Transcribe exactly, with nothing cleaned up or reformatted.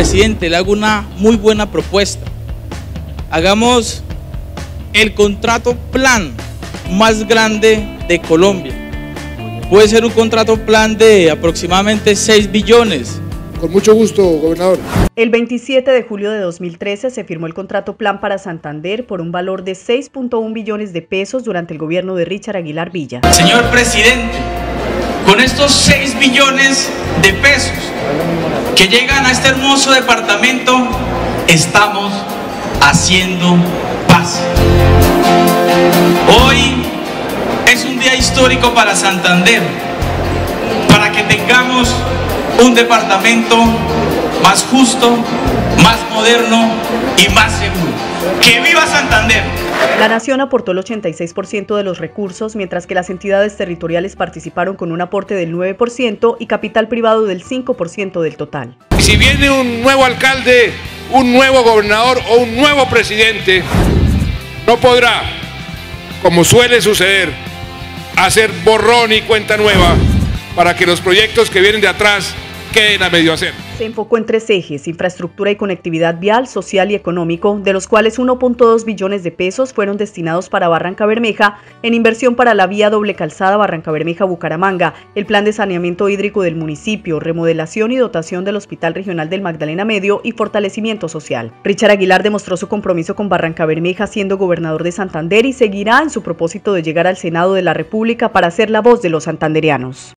presidente, le hago una muy buena propuesta. Hagamos el contrato plan más grande de Colombia. Puede ser un contrato plan de aproximadamente seis billones. Con mucho gusto, gobernador. El veintisiete de julio de dos mil trece se firmó el contrato plan para Santander por un valor de seis punto uno billones de pesos durante el gobierno de Richard Aguilar Villa. Señor presidente, con estos seis billones de pesos que llegan a este hermoso departamento, estamos haciendo paz. Hoy es un día histórico para Santander, para que tengamos un departamento más justo, más moderno y más seguro. ¡Que viva Santander! La Nación aportó el ochenta y seis por ciento de los recursos, mientras que las entidades territoriales participaron con un aporte del nueve por ciento y capital privado del cinco por ciento del total. Si viene un nuevo alcalde, un nuevo gobernador o un nuevo presidente, no podrá, como suele suceder, hacer borrón y cuenta nueva para que los proyectos que vienen de atrás queden a medio hacer. Se enfocó en tres ejes: infraestructura y conectividad vial, social y económico, de los cuales uno punto dos billones de pesos fueron destinados para Barranca Bermeja en inversión para la vía doble calzada Barranca Bermeja-Bucaramanga, el plan de saneamiento hídrico del municipio, remodelación y dotación del Hospital Regional del Magdalena Medio y fortalecimiento social. Richard Aguilar demostró su compromiso con Barranca Bermeja siendo gobernador de Santander y seguirá en su propósito de llegar al Senado de la República para ser la voz de los santandereanos.